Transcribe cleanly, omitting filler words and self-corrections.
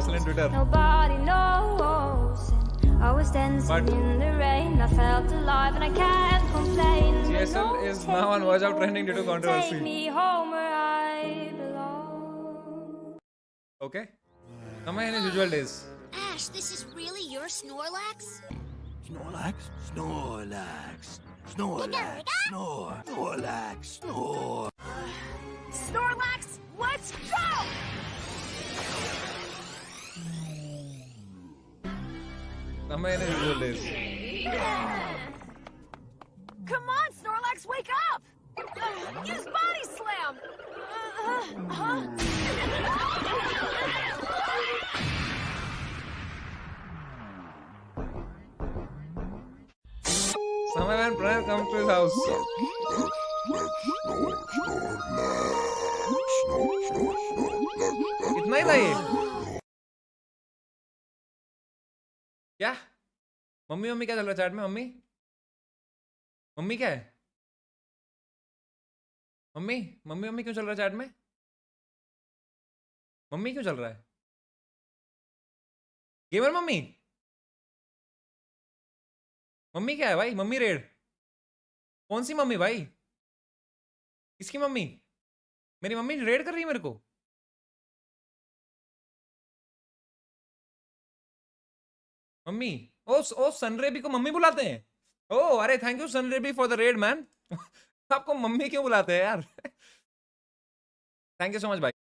CSL in Twitter. Nobody knows. I was dancing in the rain. I felt alive and I can't complain. CSL is now on Watch Out trending due to controversy. Take me home where I belong. Okay. Samay in his usual days. Ash, this is really your Snorlax? Snorlax? Snorlax. Snorlax. Snore. Snorlax. Snore. Snorlax, let's go! Samay in his usual days. Come on, Snorlax, wake up! Use Body Slam! Samay man, Pranay come to his house. इतना ही था ये क्या? Mummy mummy क्या चल रहा है chat में? Mummy mummy क्या है? मम्मी मम्मी मम्मी क्यों चल रहा है चैट में? मम्मी क्यों चल रहा है? गेमर मम्मी मम्मी क्या है भाई? मम्मी रेड कौन सी मम्मी भाई? किसकी मम्मी? मेरी मम्मी रेड कर रही है मेरे को। मम्मी ओ सनरेबी को मम्मी बुलाते हैं। ओ अरे थैंक यू सनरेबी फॉर द रेड मैन। आपको मम्मी क्यों बुलाते हैं यार? थैंक यू सो मच भाई।